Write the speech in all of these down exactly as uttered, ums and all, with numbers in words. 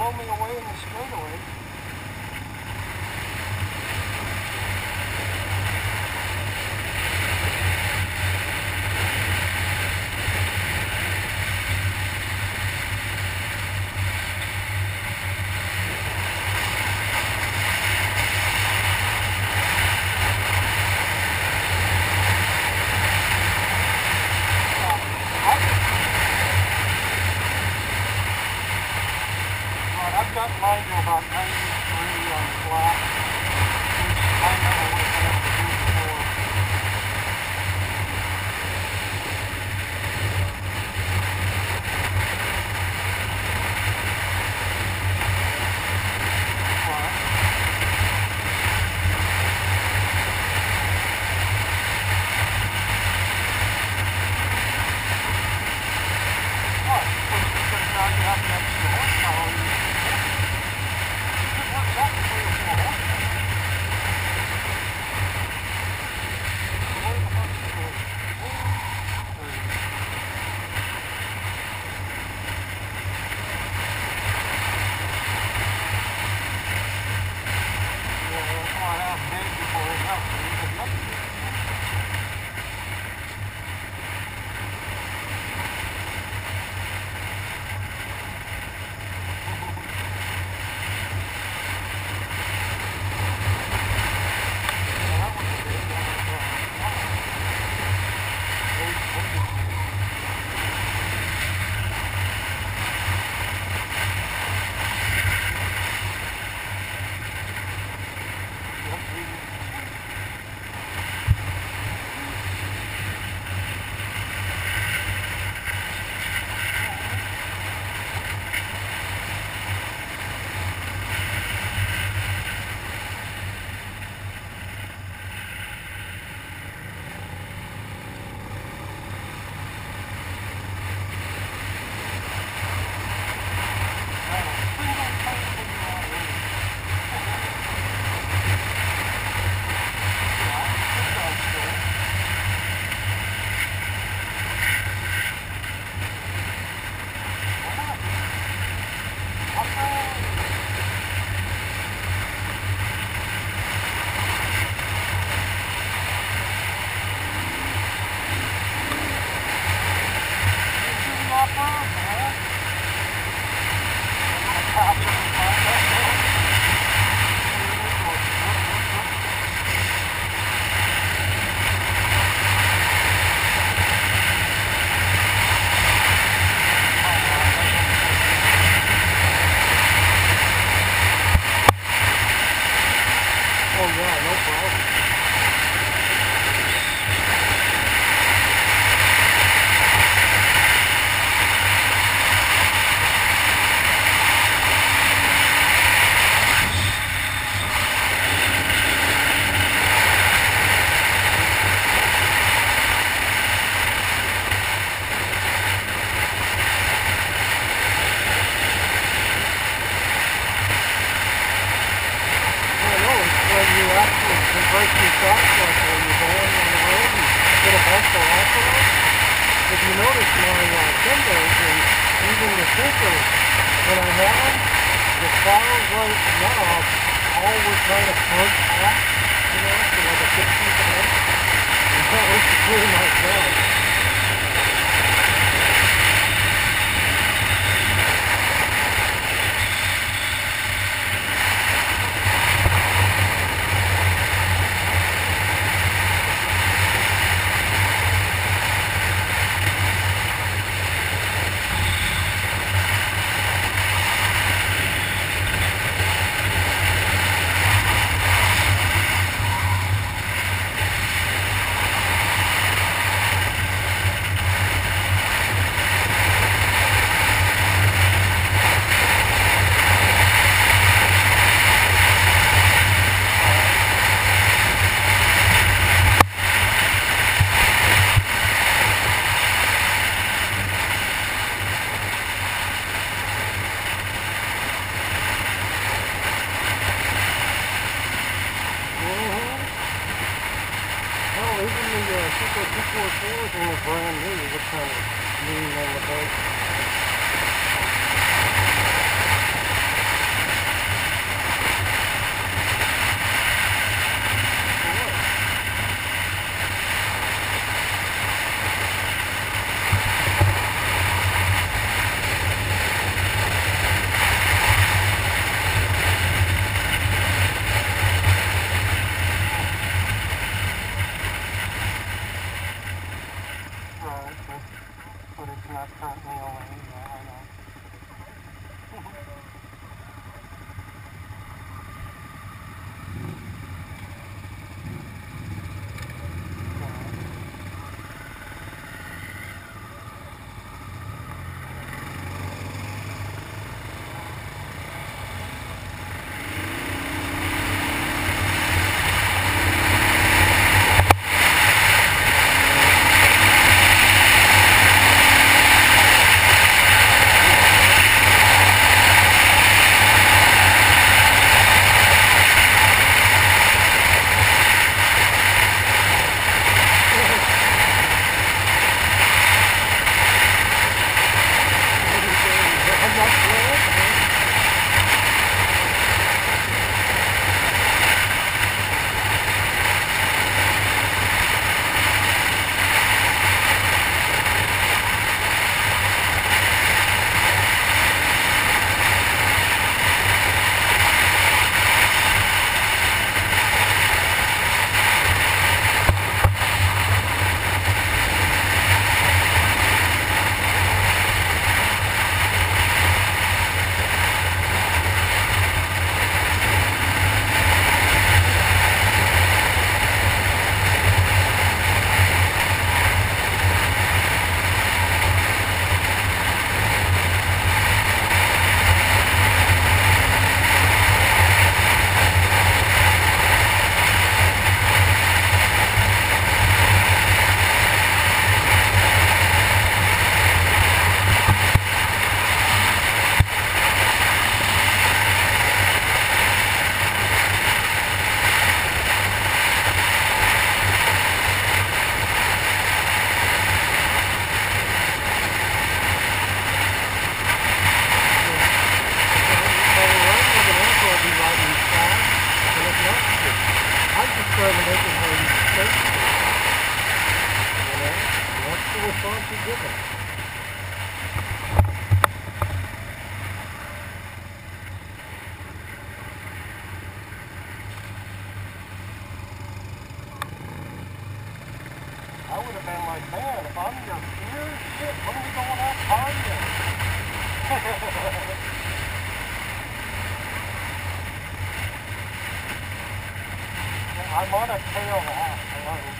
foaming away in the straightaway. I've got mine to about ninety-three on flat, which I never would have had to do before. What? Because now you have the extra horsepower. Break your shock like when you're going on the road and get a bump or off-road. If you notice my uh, Timbos and even the Tinkers, when I have them, the far right knob all would kind of punch off, you know, to like a sixteenth of an inch. And that was pretty much done. Super two forty-fours when they're brand new, what kind of lean on the boat. but it's not currently on. Yeah, I know. Response you give it. I would have been like, man, if I'm your peer, shit, when are we going out partying? I'm on a tail hat. Hello.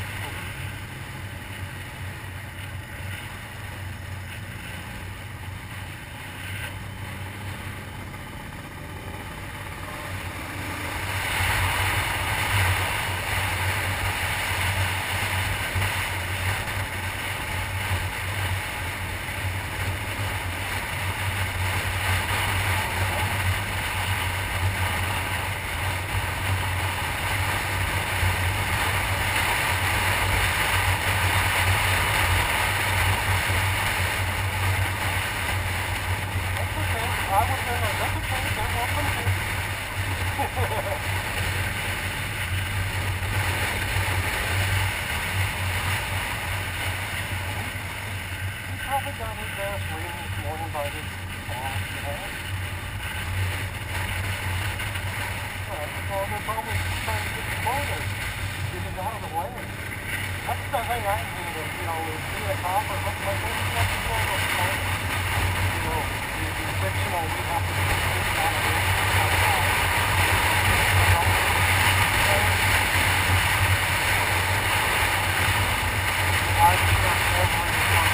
Probably got his ass reading this morning by this boss, you know? Well, well, they're probably trying to get the quota, get it out of the way. That's the thing I need to, you know, is be a cop or look like this, you have to go to a quota. You know, the, the fictional, you have to get this out of it. I trust everyone.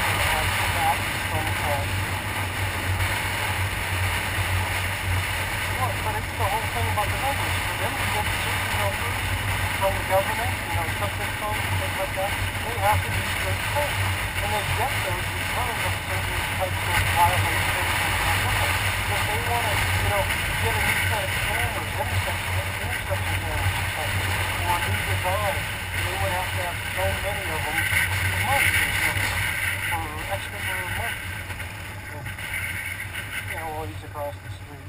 But it's the whole thing about the numbers. For them to get certain numbers from the government, you know, subject phones and things like that, they have to be straight things. And they get those because of certain types of violations and stuff like that. If they want to, you know, get a new set of cameras, intersection, intersection cameras or something, or a new design, they would have to have so many of them a month or something, or extra for a month. You know, all these across the street.